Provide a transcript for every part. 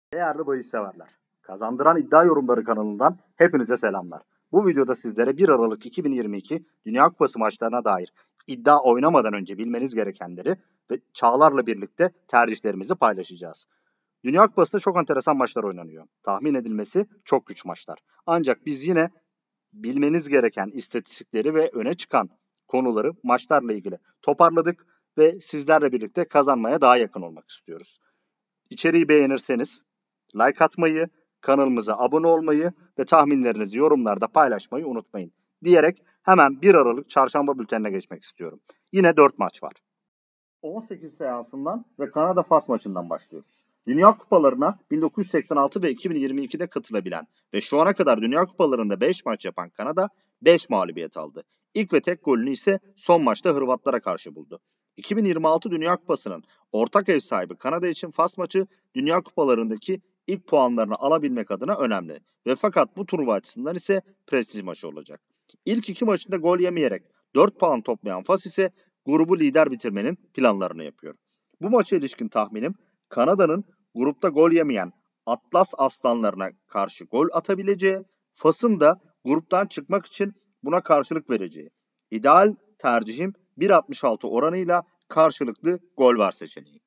Değerli bahis severler, Kazandıran İddia Yorumları kanalından hepinize selamlar. Bu videoda sizlere 1 Aralık 2022 Dünya Kupası maçlarına dair iddia oynamadan önce bilmeniz gerekenleri ve Çağlar'la birlikte tercihlerimizi paylaşacağız. Dünya Kupası'nda çok enteresan maçlar oynanıyor. Tahmin edilmesi çok güç maçlar. Ancak biz yine bilmeniz gereken istatistikleri ve öne çıkan konuları maçlarla ilgili toparladık ve sizlerle birlikte kazanmaya daha yakın olmak istiyoruz. İçeriği beğenirseniz like atmayı, kanalımıza abone olmayı ve tahminlerinizi yorumlarda paylaşmayı unutmayın. Diyerek hemen 1 Aralık çarşamba bültenine geçmek istiyorum. Yine 4 maç var. 18 seansından ve Kanada-Fas maçından başlıyoruz. Dünya Kupalarına 1986 ve 2022'de katılabilen ve şu ana kadar Dünya Kupalarında 5 maç yapan Kanada 5 mağlubiyet aldı. İlk ve tek golünü ise son maçta Hırvatlara karşı buldu. 2026 Dünya Kupası'nın ortak ev sahibi Kanada için Fas maçı Dünya Kupalarındaki ilk puanlarını alabilmek adına önemli. Ve fakat bu turnuva açısından ise prestij maçı olacak. İlk iki maçında gol yemeyerek 4 puan toplayan Fas ise grubu lider bitirmenin planlarını yapıyor. Bu maça ilişkin tahminim Kanada'nın grupta gol yemeyen Atlas Aslanlarına karşı gol atabileceği, Fas'ın da gruptan çıkmak için buna karşılık vereceği. İdeal tercihim 1.66 oranıyla karşılıklı gol var seçeneği.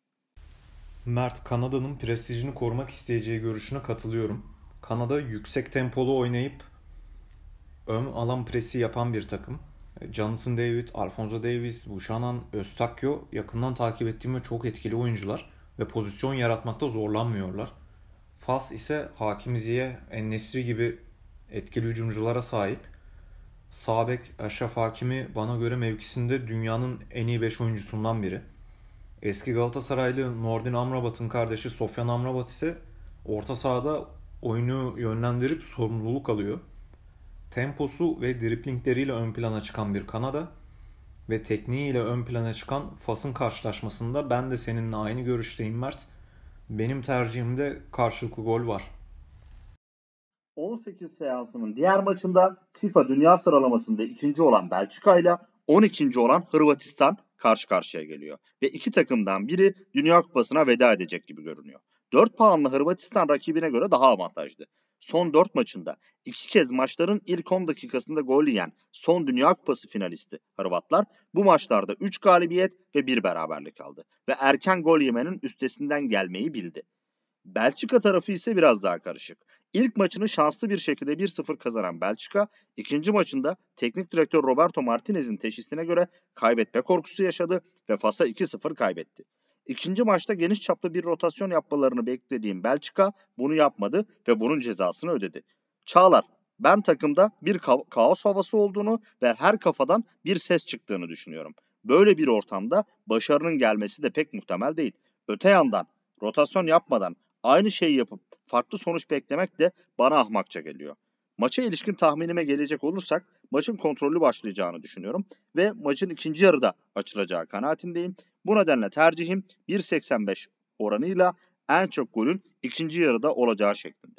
Mert, Kanada'nın prestijini korumak isteyeceği görüşüne katılıyorum. Kanada yüksek tempolu oynayıp ön alan presi yapan bir takım. Jonathan David, Alphonso Davies, Buchanan, Eustáquio yakından takip ettiğim ve çok etkili oyuncular ve pozisyon yaratmakta zorlanmıyorlar. Fas ise Hakim Ziyech, En-Nesyri gibi etkili hücumculara sahip. Sağ bek Achraf Hakimi bana göre mevkisinde dünyanın en iyi 5 oyuncusundan biri. Eski Galatasaraylı Nordin Amrabat'ın kardeşi Sofyan Amrabat ise orta sahada oyunu yönlendirip sorumluluk alıyor. Temposu ve driblingleriyle ön plana çıkan bir Kanada ve tekniğiyle ön plana çıkan Fas'ın karşılaşmasında ben de seninle aynı görüşteyim Mert. Benim tercihimde karşılıklı gol var. 18 seansının diğer maçında FIFA Dünya Sıralaması'nda ikinci olan Belçika ile 12. olan Hırvatistan karşı karşıya geliyor. Ve iki takımdan biri Dünya Kupası'na veda edecek gibi görünüyor. 4 puanlı Hırvatistan rakibine göre daha avantajlı. Son 4 maçında 2 kez maçların ilk 10 dakikasında gol yiyen son Dünya Kupası finalisti Hırvatlar bu maçlarda 3 galibiyet ve 1 beraberlik aldı. Ve erken gol yemenin üstesinden gelmeyi bildi. Belçika tarafı ise biraz daha karışık. İlk maçını şanslı bir şekilde 1-0 kazanan Belçika, ikinci maçında teknik direktör Roberto Martinez'in teşhisine göre kaybetme korkusu yaşadı ve Fas'a 2-0 kaybetti. İkinci maçta geniş çaplı bir rotasyon yapmalarını beklediğim Belçika bunu yapmadı ve bunun cezasını ödedi. Çağlar, ben takımda bir kaos havası olduğunu ve her kafadan bir ses çıktığını düşünüyorum. Böyle bir ortamda başarının gelmesi de pek muhtemel değil. Öte yandan rotasyon yapmadan aynı şeyi yapıp farklı sonuç beklemek de bana ahmakça geliyor. Maça ilişkin tahminime gelecek olursak maçın kontrollü başlayacağını düşünüyorum ve maçın ikinci yarıda açılacağı kanaatindeyim. Bu nedenle tercihim 1.85 oranıyla en çok golün ikinci yarıda olacağı şeklinde.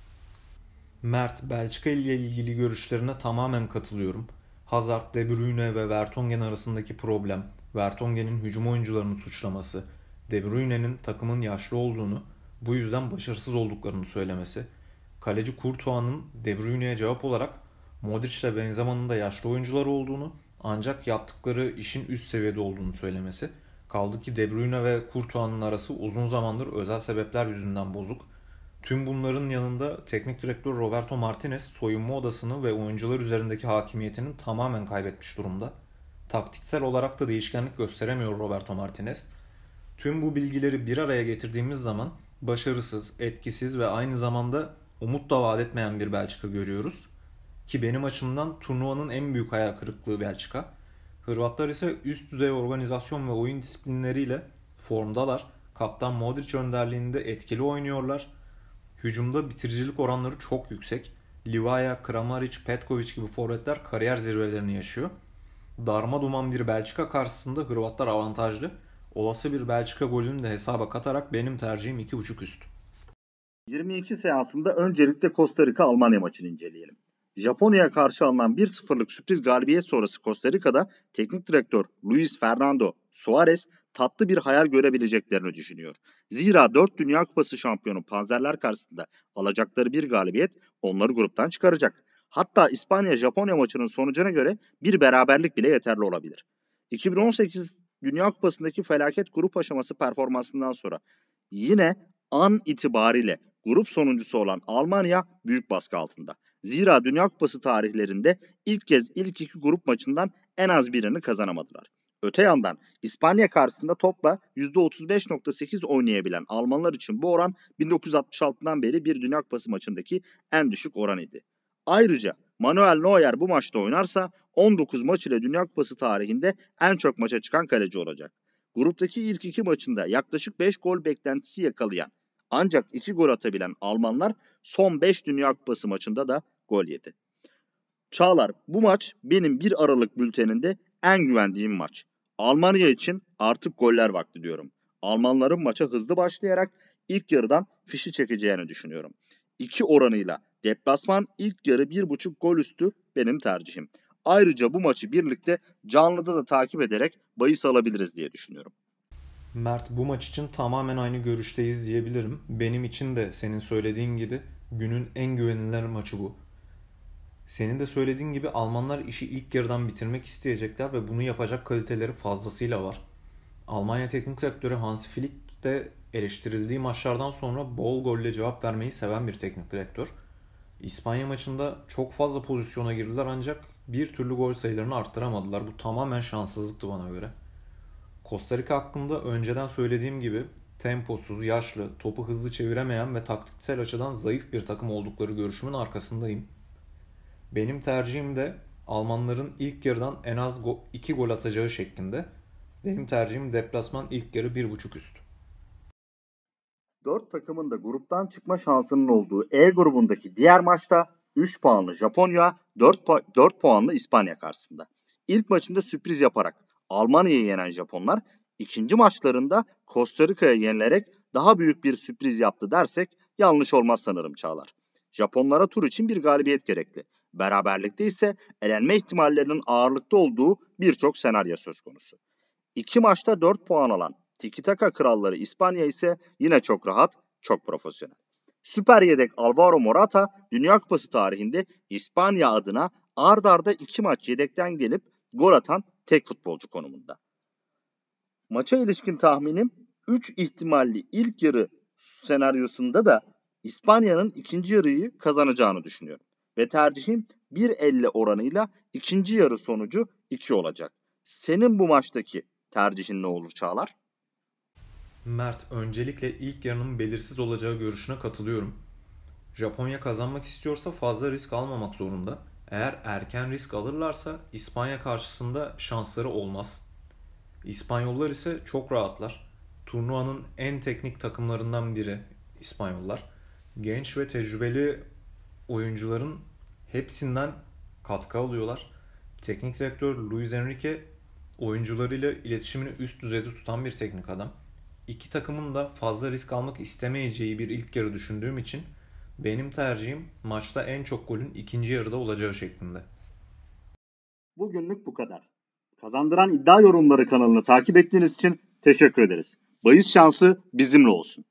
Mert, Belçika ile ilgili görüşlerine tamamen katılıyorum. Hazard, De Bruyne ve Vertonghen arasındaki problem, Vertonghen'in hücum oyuncularını suçlaması, De Bruyne'nin takımın yaşlı olduğunu, bu yüzden başarısız olduklarını söylemesi, kaleci Courtois'ın De Bruyne'ye cevap olarak Modric ile Benzema'nın da yaşlı oyuncular olduğunu ancak yaptıkları işin üst seviyede olduğunu söylemesi, kaldı ki De Bruyne ve Courtois'ın arası uzun zamandır özel sebepler yüzünden bozuk. Tüm bunların yanında teknik direktör Roberto Martinez soyunma odasını ve oyuncular üzerindeki hakimiyetini tamamen kaybetmiş durumda. Taktiksel olarak da değişkenlik gösteremiyor Roberto Martinez. Tüm bu bilgileri bir araya getirdiğimiz zaman başarısız, etkisiz ve aynı zamanda umut da vaat etmeyen bir Belçika görüyoruz. Ki benim açımdan turnuvanın en büyük hayal kırıklığı Belçika. Hırvatlar ise üst düzey organizasyon ve oyun disiplinleriyle formdalar. Kaptan Modric önderliğinde etkili oynuyorlar. Hücumda bitiricilik oranları çok yüksek. Livaja, Kramaric, Petkovic gibi forvetler kariyer zirvelerini yaşıyor. Darma duman bir Belçika karşısında Hırvatlar avantajlı. Olası bir Belçika golünü de hesaba katarak benim tercihim 2.5 üst. 22 seansında öncelikle Costa Rica Almanya maçını inceleyelim. Japonya'ya karşı alınan 1-0'lık sürpriz galibiyet sonrası Costa Rica'da teknik direktör Luis Fernando Suarez tatlı bir hayal görebileceklerini düşünüyor. Zira 4 Dünya Kupası şampiyonu Panzerler karşısında alacakları bir galibiyet onları gruptan çıkaracak. Hatta İspanya-Japonya maçının sonucuna göre bir beraberlik bile yeterli olabilir. 2018 Dünya Kupası'ndaki felaket grup aşaması performansından sonra yine an itibariyle grup sonuncusu olan Almanya büyük baskı altında. Zira Dünya Kupası tarihlerinde ilk kez ilk iki grup maçından en az birini kazanamadılar. Öte yandan İspanya karşısında topla %35.8 oynayabilen Almanlar için bu oran 1966'dan beri bir Dünya Kupası maçındaki en düşük oran idi. Ayrıca Manuel Neuer bu maçta oynarsa 19 maç ile Dünya Kupası tarihinde en çok maça çıkan kaleci olacak. Gruptaki ilk iki maçında yaklaşık 5 gol beklentisi yakalayan ancak 2 gol atabilen Almanlar son 5 Dünya Kupası maçında da gol yedi. Çağlar, bu maç benim 1 Aralık bülteninde en güvendiğim maç. Almanya için artık goller vakti diyorum. Almanların maça hızlı başlayarak ilk yarıdan fişi çekeceğini düşünüyorum. 2 oranıyla deplasman ilk yarı 1.5 gol üstü benim tercihim. Ayrıca bu maçı birlikte canlıda da takip ederek bahis alabiliriz diye düşünüyorum. Mert, bu maç için tamamen aynı görüşteyiz diyebilirim. Benim için de senin söylediğin gibi günün en güvenilir maçı bu. Senin de söylediğin gibi Almanlar işi ilk yarıdan bitirmek isteyecekler ve bunu yapacak kaliteleri fazlasıyla var. Almanya Teknik Direktörü Hansi Flick de eleştirildiği maçlardan sonra bol golle cevap vermeyi seven bir teknik direktör. İspanya maçında çok fazla pozisyona girdiler ancak bir türlü gol sayılarını arttıramadılar. Bu tamamen şanssızlıktı bana göre. Costa Rica hakkında önceden söylediğim gibi temposuz, yaşlı, topu hızlı çeviremeyen ve taktiksel açıdan zayıf bir takım oldukları görüşümün arkasındayım. Benim tercihim de Almanların ilk yarıdan en az 2 gol atacağı şeklinde. Benim tercihim deplasman ilk yarı 1.5 üst. 4 takımın da gruptan çıkma şansının olduğu E grubundaki diğer maçta 3 puanlı Japonya, 4 puanlı İspanya karşısında. İlk maçında sürpriz yaparak Almanya'yı yenen Japonlar ikinci maçlarında Costa Rica'ya yenilerek daha büyük bir sürpriz yaptı dersek yanlış olmaz sanırım Çağlar. Japonlara tur için bir galibiyet gerekli. Beraberlikte ise elenme ihtimallerinin ağırlıkta olduğu birçok senaryo söz konusu. 2 maçta 4 puan alan Tiki Taka kralları İspanya ise yine çok rahat, çok profesyonel. Süper yedek Alvaro Morata Dünya Kupası tarihinde İspanya adına ard arda 2 maç yedekten gelip gol atan tek futbolcu konumunda. Maça ilişkin tahminim 3 ihtimalli ilk yarı senaryosunda da İspanya'nın ikinci yarıyı kazanacağını düşünüyorum. Ve tercihim 1.50 oranıyla ikinci yarı sonucu 2 olacak. Senin bu maçtaki tercihin ne olur Çağlar? Mert, öncelikle ilk yarının belirsiz olacağı görüşüne katılıyorum. Japonya kazanmak istiyorsa fazla risk almamak zorunda. Eğer erken risk alırlarsa İspanya karşısında şansları olmaz. İspanyollar ise çok rahatlar. Turnuvanın en teknik takımlarından biri İspanyollar. Genç ve tecrübeli oyuncuların hepsinden katkı alıyorlar. Teknik direktör Luis Enrique oyuncularıyla iletişimini üst düzeyde tutan bir teknik adam. İki takımın da fazla risk almak istemeyeceği bir ilk yarı düşündüğüm için benim tercihim maçta en çok golün ikinci yarıda olacağı şeklinde. Bugünlük bu kadar. Kazandıran iddia yorumları kanalını takip ettiğiniz için teşekkür ederiz. Bahis şansı bizimle olsun.